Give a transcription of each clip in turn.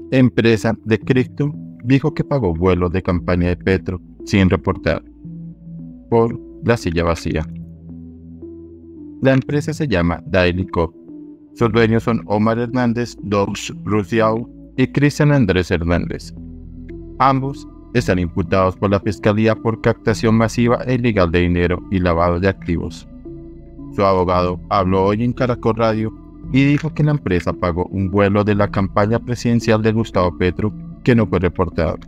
Empresa de cripto dijo que pagó vuelos de campaña de Petro sin reportar por la silla vacía. La empresa se llama Dailycop. Sus dueños son Omar Hernández, Dogs Rusiau y Cristian Andrés Hernández. Ambos están imputados por la Fiscalía por captación masiva e ilegal de dinero y lavado de activos. Su abogado habló hoy en Caracol Radio y dijo que la empresa pagó un vuelo de la campaña presidencial de Gustavo Petro que no fue reportado.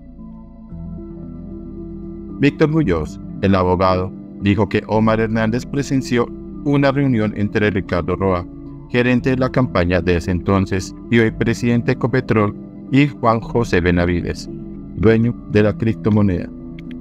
Víctor Muñoz, el abogado, dijo que Omar Hernández presenció una reunión entre Ricardo Roa, gerente de la campaña de ese entonces y hoy presidente de Ecopetrol, y Juan José Benavides, dueño de la criptomoneda.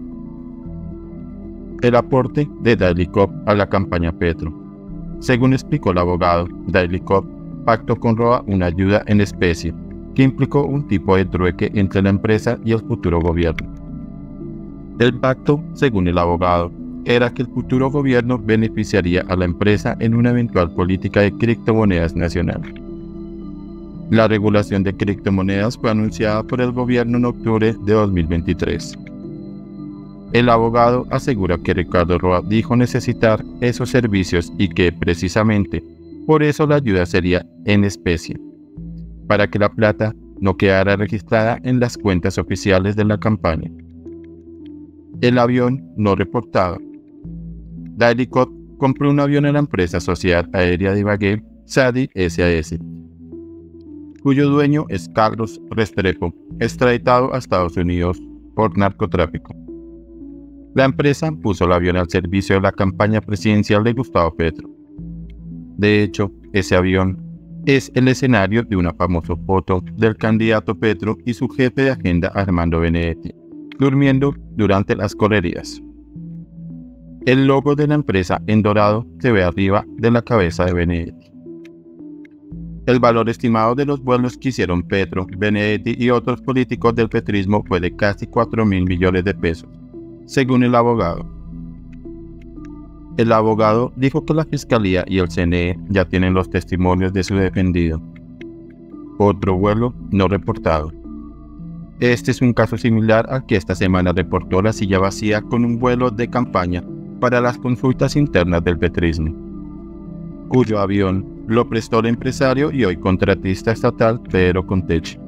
El aporte de Dailycop a la campaña Petro. Según explicó el abogado, Dailycop pactó con Roa una ayuda en especie, que implicó un tipo de trueque entre la empresa y el futuro gobierno. El pacto, según el abogado, era que el futuro gobierno beneficiaría a la empresa en una eventual política de criptomonedas nacional. La regulación de criptomonedas fue anunciada por el gobierno en octubre de 2023. El abogado asegura que Ricardo Roa dijo necesitar esos servicios y que, precisamente, por eso la ayuda sería en especie, para que la plata no quedara registrada en las cuentas oficiales de la campaña. El avión no reportado. Dailycop compró un avión a la empresa Sociedad Aérea de Ibagué, SADI SAS, cuyo dueño es Carlos Restrepo, extraditado a Estados Unidos por narcotráfico. La empresa puso el avión al servicio de la campaña presidencial de Gustavo Petro. De hecho, ese avión es el escenario de una famosa foto del candidato Petro y su jefe de agenda Armando Benedetti, durmiendo durante las correrías. El logo de la empresa en dorado se ve arriba de la cabeza de Benedetti. El valor estimado de los vuelos que hicieron Petro, Benedetti y otros políticos del petrismo fue de casi 4.000 millones de pesos, según el abogado. El abogado dijo que la Fiscalía y el CNE ya tienen los testimonios de su defendido. Otro vuelo no reportado. Este es un caso similar al que esta semana reportó la silla vacía con un vuelo de campaña para las consultas internas del petrismo, cuyo avión lo prestó el empresario y hoy contratista estatal Pedro Conteche.